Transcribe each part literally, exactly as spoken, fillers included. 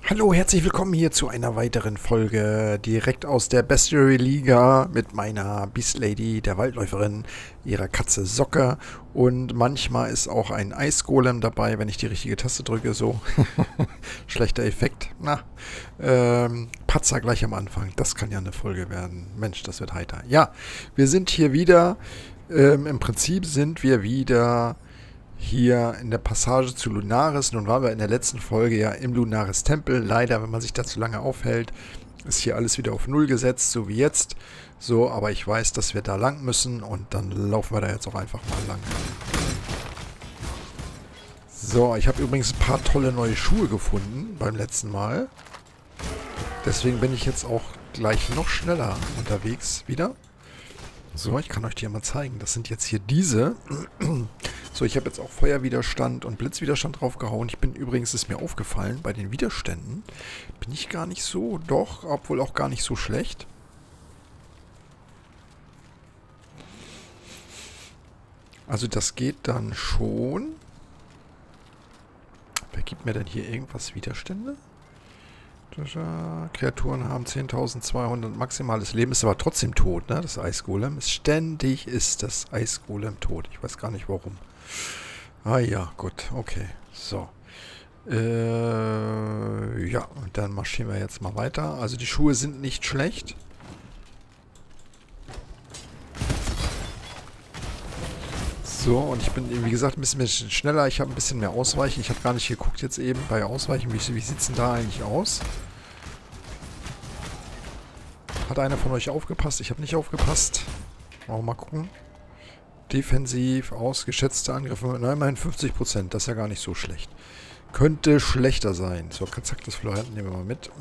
Hallo, herzlich willkommen hier zu einer weiteren Folge direkt aus der Bestiary Liga mit meiner Beast Lady, der Waldläuferin, ihrer Katze Socke und manchmal ist auch ein Eisgolem dabei, wenn ich die richtige Taste drücke, so. Schlechter Effekt. Na, ähm, Patzer gleich am Anfang, das kann ja eine Folge werden. Mensch, das wird heiter. Ja, wir sind hier wieder, ähm, im Prinzip sind wir wieder hier in der Passage zu Lunaris. Nun waren wir in der letzten Folge ja im Lunaris Tempel. Leider, wenn man sich da zu lange aufhält, ist hier alles wieder auf Null gesetzt, so wie jetzt. So, aber ich weiß, dass wir da lang müssen und dann laufen wir da jetzt auch einfach mal lang. So, ich habe übrigens ein paar tolle neue Schuhe gefunden beim letzten Mal. Deswegen bin ich jetzt auch gleich noch schneller unterwegs wieder. So, ich kann euch die ja mal zeigen. Das sind jetzt hier diese. So, ich habe jetzt auch Feuerwiderstand und Blitzwiderstand draufgehauen. Ich bin übrigens, ist mir aufgefallen, bei den Widerständen bin ich gar nicht so, doch, obwohl auch gar nicht so schlecht. Also das geht dann schon. Wer gibt mir denn hier irgendwas Widerstände? Kreaturen haben zehntausendzweihundert maximales Leben, ist aber trotzdem tot, ne? Das Eisgolem ist ständig, ist das Eisgolem tot. Ich weiß gar nicht warum. Ah ja, gut, okay. So. Äh, ja, und dann marschieren wir jetzt mal weiter. Also die Schuhe sind nicht schlecht. So, und ich bin, wie gesagt, ein bisschen schneller. Ich habe ein bisschen mehr Ausweichen. Ich habe gar nicht geguckt jetzt eben bei Ausweichen. Wie, wie sieht es denn da eigentlich aus? Hat einer von euch aufgepasst? Ich habe nicht aufgepasst. Wollen wir mal gucken. Defensiv, ausgeschätzte Angriffe. Nein, immerhin fünfzig Prozent. Das ist ja gar nicht so schlecht. Könnte schlechter sein. So, zack, das Florian nehmen wir mal mit.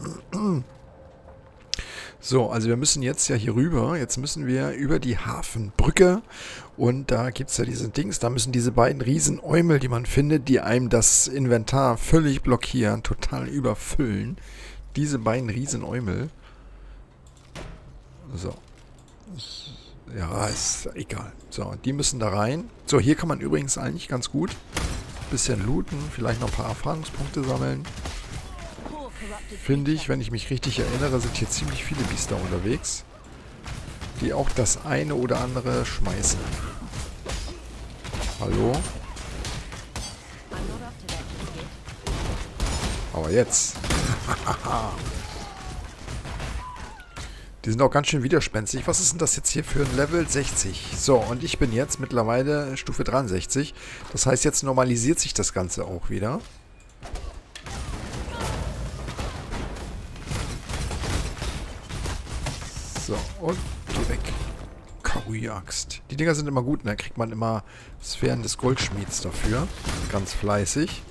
So, also wir müssen jetzt ja hier rüber. Jetzt müssen wir über die Hafenbrücke. Und da gibt es ja diese Dings. Da müssen diese beiden riesen Eumel, die man findet, die einem das Inventar völlig blockieren, total überfüllen. Diese beiden riesen Eumel. So. Ja, ist egal. So, die müssen da rein. So, hier kann man übrigens eigentlich ganz gut bisschen looten. Vielleicht noch ein paar Erfahrungspunkte sammeln. Finde ich, wenn ich mich richtig erinnere, sind hier ziemlich viele Biester unterwegs, die auch das eine oder andere schmeißen. Hallo? Aber jetzt. Die sind auch ganz schön widerspenstig. Was ist denn das jetzt hier für ein Level? sechzig. So, und ich bin jetzt mittlerweile Stufe dreiundsechzig. Das heißt, jetzt normalisiert sich das Ganze auch wieder. So, und geh weg. Kaui-Axt. Die Dinger sind immer gut, ne? Da kriegt man immer Sphären des Goldschmieds dafür. Ganz fleißig.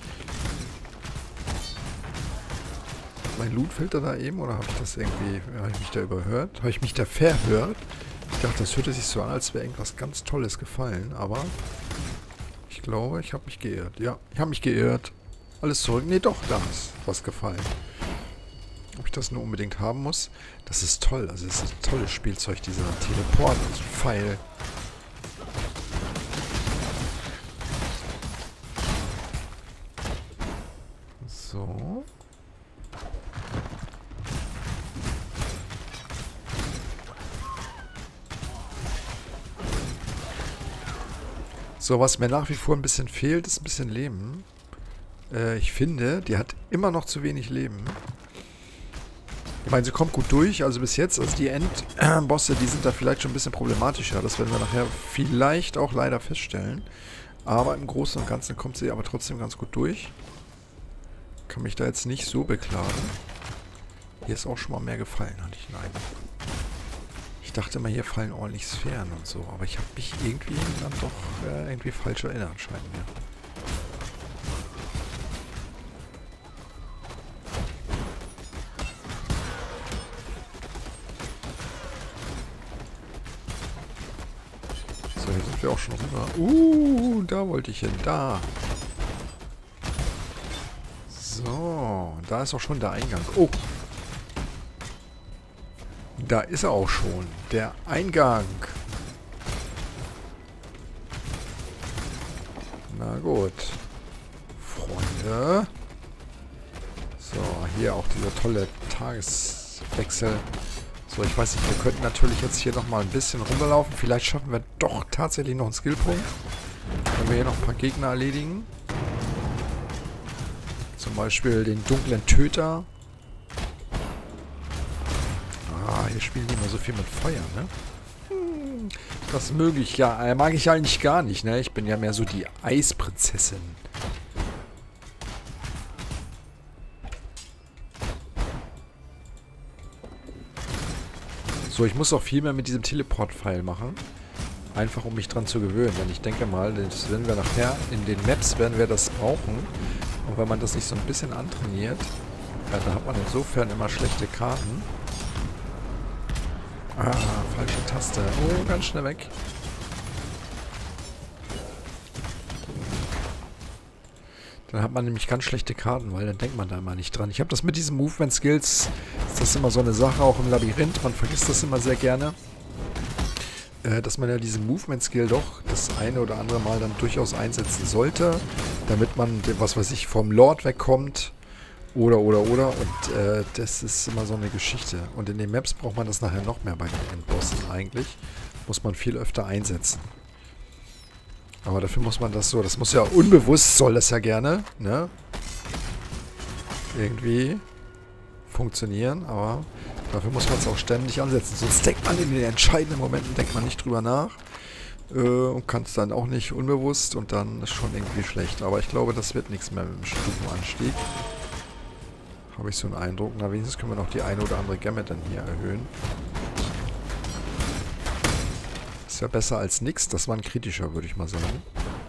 Mein Lootfilter da eben, oder habe ich das irgendwie, habe ich mich da überhört? Habe ich mich da verhört? Ich dachte, das hörte sich so an, als wäre irgendwas ganz Tolles gefallen, aber ich glaube, ich habe mich geirrt. Ja, ich habe mich geirrt. Alles zurück. Nee, doch, da ist was gefallen. Ob ich das nur unbedingt haben muss? Das ist toll. Also es ist ein tolles Spielzeug, dieser Teleport-Pfeil. So. So, was mir nach wie vor ein bisschen fehlt, ist ein bisschen Leben. Äh, ich finde, die hat immer noch zu wenig Leben. Ich meine, sie kommt gut durch, also bis jetzt. Also die Endbosse, die sind da vielleicht schon ein bisschen problematischer. Das werden wir nachher vielleicht auch leider feststellen. Aber im Großen und Ganzen kommt sie aber trotzdem ganz gut durch. Kann mich da jetzt nicht so beklagen. Hier ist auch schon mal mehr gefallen, hatte ich den Eindruck. Ich dachte immer, hier fallen ordentlich Sphären und so, aber ich habe mich irgendwie dann doch äh, irgendwie falsch erinnert, scheint mir. So, hier sind wir auch schon rüber. Uh, da wollte ich hin, da. So, da ist auch schon der Eingang. Oh. Da ist er auch schon. Der Eingang. Na gut. Freunde. So, hier auch dieser tolle Tageswechsel. So, ich weiß nicht, wir könnten natürlich jetzt hier nochmal ein bisschen rumlaufen. Vielleicht schaffen wir doch tatsächlich noch einen Skillpunkt. Wenn wir hier noch ein paar Gegner erledigen. Zum Beispiel den dunklen Töter. Ah, hier spielen die immer so viel mit Feuer, ne? Hm, das möge ich ja, äh, mag ich eigentlich gar nicht, ne? Ich bin ja mehr so die Eisprinzessin. So, ich muss auch viel mehr mit diesem Teleport-Pfeil machen. Einfach, um mich dran zu gewöhnen. Denn ich denke mal, das werden wir nachher in den Maps werden wir das brauchen. Und wenn man das nicht so ein bisschen antrainiert, ja, da hat man insofern immer schlechte Karten. Ah, falsche Taste. Oh, ganz schnell weg. Dann hat man nämlich ganz schlechte Karten, weil dann denkt man da immer nicht dran. Ich habe das mit diesen Movement Skills, ist das immer so eine Sache, auch im Labyrinth. Man vergisst das immer sehr gerne. Äh, dass man ja diesen Movement Skill doch das eine oder andere Mal dann durchaus einsetzen sollte. Damit man, was weiß ich, vom Lord wegkommt. Oder, oder, oder. Und äh, das ist immer so eine Geschichte. Und in den Maps braucht man das nachher noch mehr bei den Endbossen eigentlich. Muss man viel öfter einsetzen. Aber dafür muss man das so, das muss ja unbewusst, soll das ja gerne, ne? Irgendwie funktionieren, aber dafür muss man es auch ständig ansetzen. Sonst denkt man in den entscheidenden Momenten, denkt man nicht drüber nach. Äh, und kann es dann auch nicht unbewusst und dann ist schon irgendwie schlecht. Aber ich glaube, das wird nichts mehr mit dem Stufenanstieg. Habe ich so einen Eindruck. Na, wenigstens können wir noch die eine oder andere Gamut dann hier erhöhen. Ist ja besser als nichts. Das war ein kritischer, würde ich mal sagen.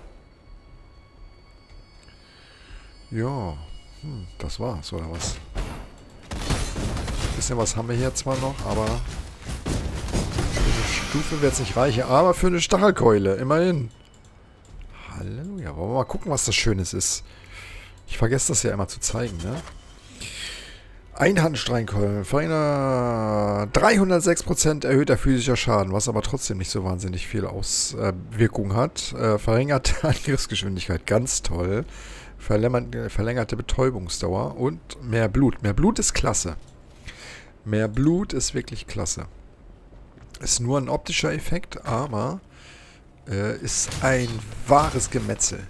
Ja, hm, das war's, oder was? Ein bisschen was haben wir hier zwar noch, aber für eine Stufe wird es nicht reichen. Aber für eine Stachelkeule, immerhin. Halleluja. Wollen wir mal gucken, was das Schönes ist. Ich vergesse das ja immer zu zeigen, ne? Einhandstreinkeulen. Verringert dreihundertsechs Prozent erhöhter physischer Schaden, was aber trotzdem nicht so wahnsinnig viel Auswirkung äh, hat. Äh, verringerte Angriffsgeschwindigkeit, ganz toll. Verlängerte, verlängerte Betäubungsdauer und mehr Blut. Mehr Blut ist klasse. Mehr Blut ist wirklich klasse. Ist nur ein optischer Effekt, aber äh, ist ein wahres Gemetzel.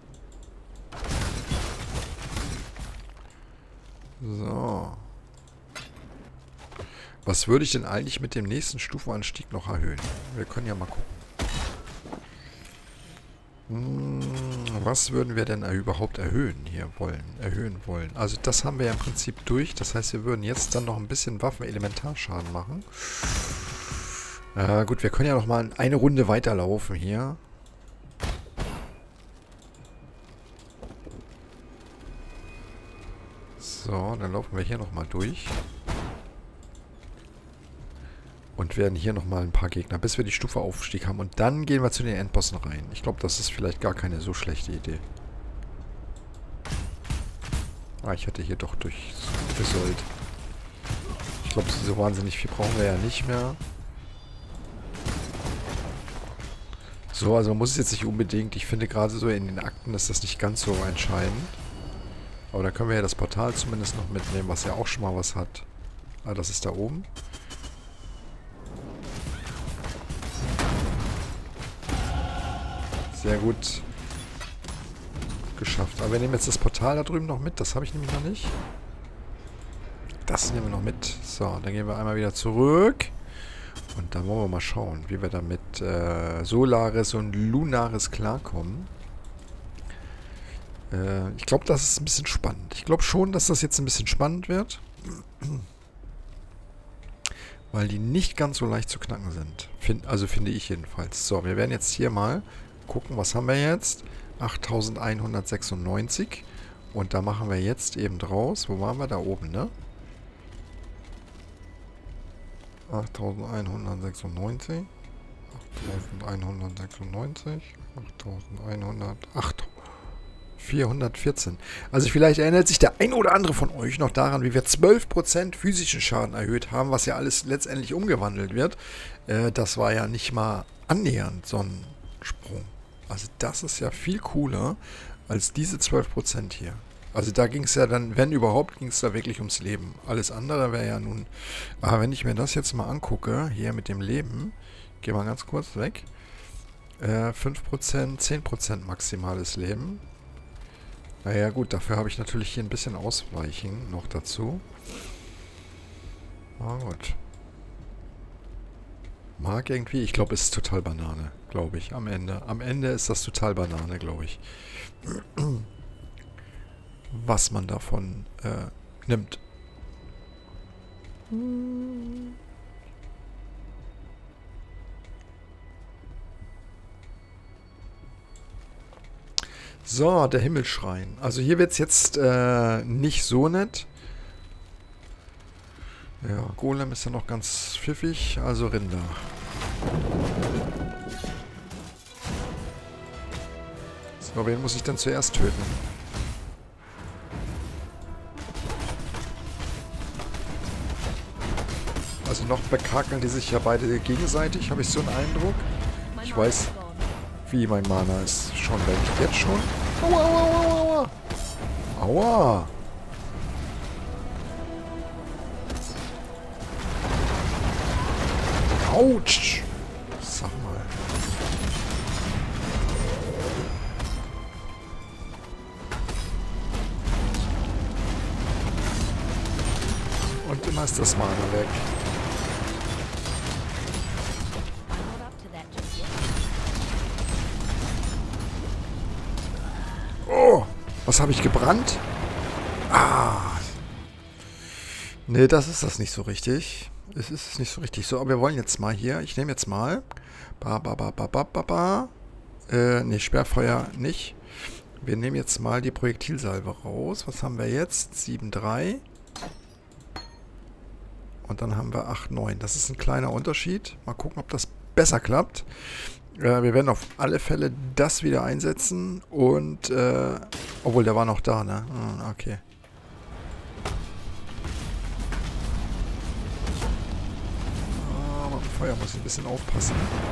So. Was würde ich denn eigentlich mit dem nächsten Stufenanstieg noch erhöhen? Wir können ja mal gucken. Hm, was würden wir denn überhaupt erhöhen hier wollen? Erhöhen wollen. Also das haben wir ja im Prinzip durch. Das heißt, wir würden jetzt dann noch ein bisschen Waffen-Elementarschaden machen. Äh, gut, wir können ja noch mal eine Runde weiterlaufen hier. So, dann laufen wir hier nochmal durch. Und werden hier nochmal ein paar Gegner, bis wir die Stufe Aufstieg haben. Und dann gehen wir zu den Endbossen rein. Ich glaube, das ist vielleicht gar keine so schlechte Idee. Ah, ich hätte hier doch durchgesollt. Ich glaube, so wahnsinnig viel brauchen wir ja nicht mehr. So, also man muss es jetzt nicht unbedingt. Ich finde gerade so in den Akten ist das nicht ganz so entscheidend. Aber da können wir ja das Portal zumindest noch mitnehmen, was ja auch schon mal was hat. Ah, das ist da oben. Sehr gut geschafft. Aber wir nehmen jetzt das Portal da drüben noch mit. Das habe ich nämlich noch nicht. Das nehmen wir noch mit. So, dann gehen wir einmal wieder zurück. Und dann wollen wir mal schauen, wie wir da mit äh, Solaris und Lunaris klarkommen. Äh, ich glaube, das ist ein bisschen spannend. Ich glaube schon, dass das jetzt ein bisschen spannend wird. Weil die nicht ganz so leicht zu knacken sind. Find, also finde ich jedenfalls. So, wir werden jetzt hier mal gucken, was haben wir jetzt? achttausendeinhundertsechsundneunzig. Und da machen wir jetzt eben draus. Wo waren wir? Da oben, ne? achttausendeinhundertsechsundneunzig. achttausendeinhundertsechsundneunzig. achttausendeinhundert. acht. vierhundertvierzehn. Also vielleicht erinnert sich der ein oder andere von euch noch daran, wie wir zwölf Prozent physischen Schaden erhöht haben, was ja alles letztendlich umgewandelt wird. Äh, das war ja nicht mal annähernd so ein Sprung. Also das ist ja viel cooler als diese zwölf Prozent hier. Also da ging es ja dann, wenn überhaupt, ging es da wirklich ums Leben. Alles andere wäre ja nun... Aber wenn ich mir das jetzt mal angucke, hier mit dem Leben, geh mal ganz kurz weg. Äh, fünf Prozent, zehn Prozent maximales Leben. Naja gut, dafür habe ich natürlich hier ein bisschen Ausweichen noch dazu. Na gut. Mag irgendwie, ich glaube, es ist total Banane, glaube ich, am Ende. Am Ende ist das total Banane, glaube ich. Was man davon äh, nimmt. So, der Himmelschrein. Also hier wird es jetzt äh, nicht so nett. Ja, Golem ist ja noch ganz pfiffig, also Rinder. So, wen muss ich dann zuerst töten? Also noch bekakeln die sich ja beide gegenseitig, habe ich so einen Eindruck. Ich weiß, wie mein Mana ist schon weg. Jetzt schon? Aua, aua, aua, aua. Aua. Autsch. Sag mal. Und immer ist das Mana weg. Oh, was habe ich gebrannt? Ah. Nee, das ist das nicht so richtig. Es ist es nicht so richtig. So, aber wir wollen jetzt mal hier. Ich nehme jetzt mal. Ba, ba, ba, ba, ba, ba, ba. Äh, nee, Sperrfeuer nicht. Wir nehmen jetzt mal die Projektilsalve raus. Was haben wir jetzt? sieben, drei. Und dann haben wir acht, neun. Das ist ein kleiner Unterschied. Mal gucken, ob das besser klappt. Äh, wir werden auf alle Fälle das wieder einsetzen. Und, äh, obwohl, der war noch da, ne? Hm, okay. Aber mit Feuer muss ich ein bisschen aufpassen.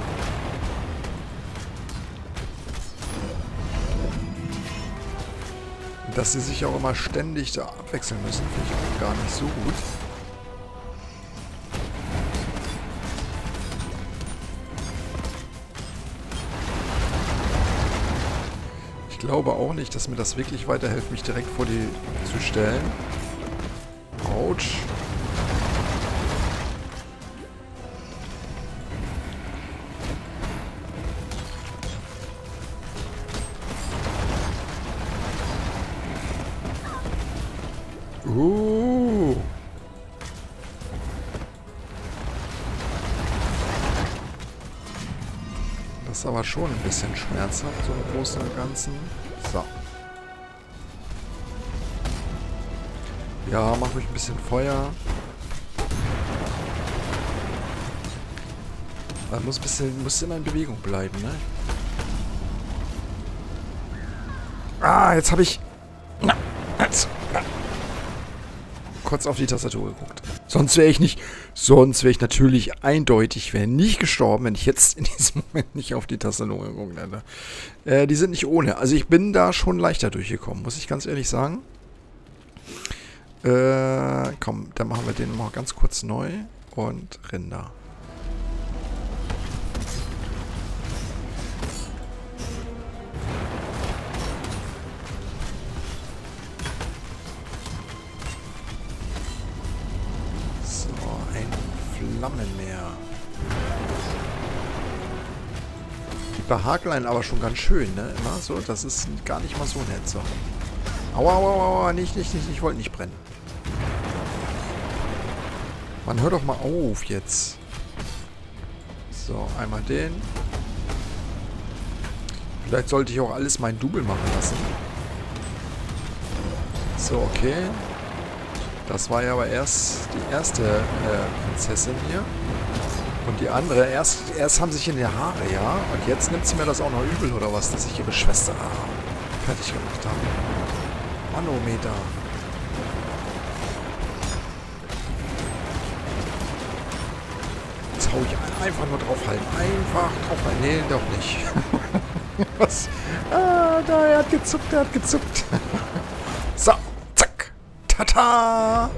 Dass sie sich auch immer ständig da abwechseln müssen, finde ich auch gar nicht so gut. Ich glaube auch nicht, dass mir das wirklich weiterhilft, mich direkt vor die zu stellen. Autsch. Uh. Das ist aber schon ein bisschen schmerzhaft, so im Großen und Ganzen. So. Ja, mach ruhig ein bisschen Feuer. Man muss ein bisschen, muss immer in Bewegung bleiben, ne? Ah, jetzt habe ich... Na, jetzt. Na. Kurz auf die Tastatur geguckt. Sonst wäre ich nicht... Sonst wäre ich natürlich eindeutig, wäre nicht gestorben, wenn ich jetzt in diesem Moment nicht auf die Tastatur geguckt hätte. Äh, die sind nicht ohne. Also ich bin da schon leichter durchgekommen, muss ich ganz ehrlich sagen. Äh, komm, dann machen wir den mal ganz kurz neu. Und Rinder. Flammenmeer. Die behakeln aber schon ganz schön, ne? Immer so, das ist gar nicht mal so nett, so. Aua, aua, aua, aua, nicht, nicht, nicht, ich wollte nicht brennen. Man, hört doch mal auf jetzt. So, einmal den. Vielleicht sollte ich auch alles mein Double machen lassen. So, okay. Das war ja aber erst die erste äh, Prinzessin hier. Und die andere, erst, erst haben sich in die Haare, ja. Und jetzt nimmt sie mir das auch noch übel, oder was, dass ich ihre Schwester fertig gemacht habe. Manometer. Jetzt hau ich einfach nur draufhalten. Einfach draufhalten. Nee, doch nicht. Was? Ah, da, er hat gezuckt, er hat gezuckt. So, zack. Tata!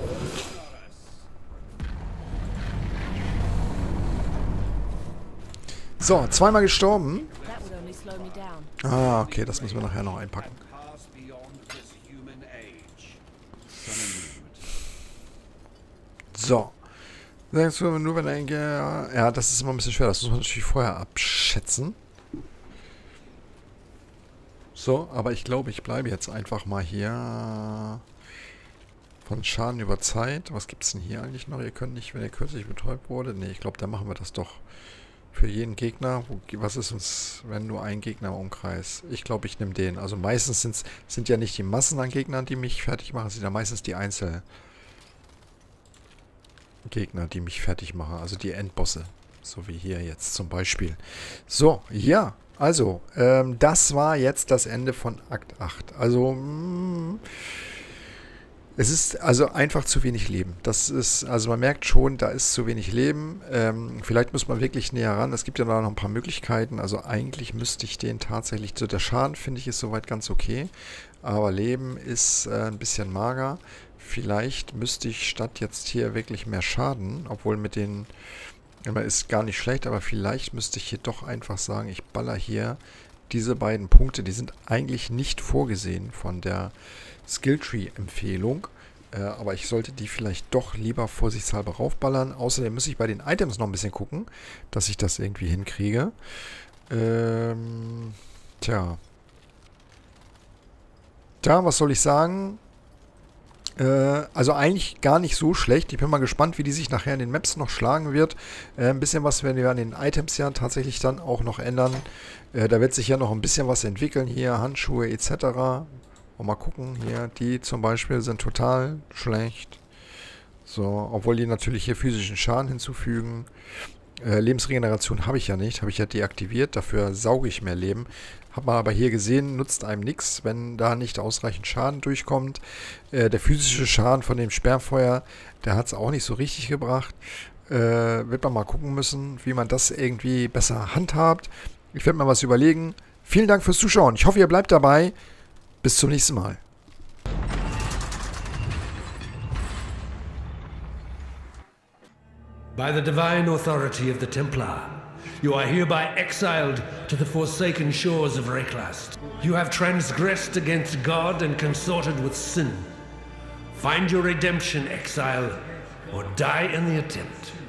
So, zweimal gestorben. Ah, okay, das müssen wir nachher noch einpacken. So. Nur wenn ein... Ja, das ist immer ein bisschen schwer. Das muss man natürlich vorher abschätzen. So, aber ich glaube, ich bleibe jetzt einfach mal hier von Schaden über Zeit. Was gibt es denn hier eigentlich noch? Ihr könnt nicht, wenn ihr kürzlich betäubt wurde. Ne, ich glaube, da machen wir das doch für jeden Gegner. Was ist uns, wenn nur ein Gegner im Umkreis? Ich glaube, ich nehme den. Also meistens sind's, sind ja nicht die Massen an Gegnern, die mich fertig machen. Es sind ja meistens die Einzelgegner, die mich fertig machen. Also die Endbosse. So wie hier jetzt zum Beispiel. So, ja. Also, ähm, das war jetzt das Ende von Akt acht. Also, mh, es ist also einfach zu wenig Leben. Das ist, also man merkt schon, da ist zu wenig Leben. Ähm, vielleicht muss man wirklich näher ran. Es gibt ja da noch ein paar Möglichkeiten. Also eigentlich müsste ich den tatsächlich, so der Schaden finde ich ist soweit ganz okay. Aber Leben ist äh, ein bisschen mager. Vielleicht müsste ich statt jetzt hier wirklich mehr Schaden, obwohl mit den... Immer ist gar nicht schlecht, aber vielleicht müsste ich hier doch einfach sagen, ich baller hier diese beiden Punkte, die sind eigentlich nicht vorgesehen von der Skilltree-Empfehlung, äh, aber ich sollte die vielleicht doch lieber vorsichtshalber raufballern. Außerdem muss ich bei den Items noch ein bisschen gucken, dass ich das irgendwie hinkriege. Ähm, tja. Tja, was soll ich sagen? Also eigentlich gar nicht so schlecht. Ich bin mal gespannt, wie die sich nachher in den Maps noch schlagen wird. Äh, ein bisschen was werden wir an den Items ja tatsächlich dann auch noch ändern. Äh, da wird sich ja noch ein bisschen was entwickeln. Hier Handschuhe et cetera. Und mal gucken. Hier, die zum Beispiel sind total schlecht. So, obwohl die natürlich hier physischen Schaden hinzufügen. Äh, Lebensregeneration habe ich ja nicht. Habe ich ja deaktiviert. Dafür sauge ich mehr Leben. Hat man aber hier gesehen, nutzt einem nichts, wenn da nicht ausreichend Schaden durchkommt. Äh, der physische Schaden von dem Sperrfeuer, der hat es auch nicht so richtig gebracht. Äh, wird man mal gucken müssen, wie man das irgendwie besser handhabt. Ich werde mir was überlegen. Vielen Dank fürs Zuschauen. Ich hoffe, ihr bleibt dabei. Bis zum nächsten Mal. By the divine authority of the Templar, you are hereby exiled to the forsaken shores of Reklast. You have transgressed against God and consorted with sin. Find your redemption, exile, or die in the attempt.